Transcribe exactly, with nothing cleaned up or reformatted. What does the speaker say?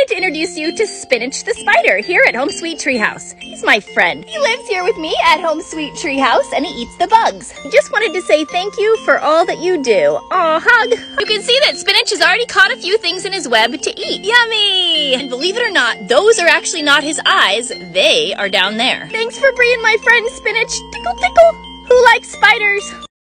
wanted to introduce you to Spinach the spider here at Home Sweet Treehouse. He's my friend. He lives here with me at Home Sweet Treehouse and he eats the bugs. Just wanted to say thank you for all that you do. Aw, hug. You can see that Spinach has already caught a few things in his web to eat. Yummy! And believe it or not, those are actually not his eyes. They are down there. Thanks for being my friend, Spinach. Tickle, tickle. Who likes spiders?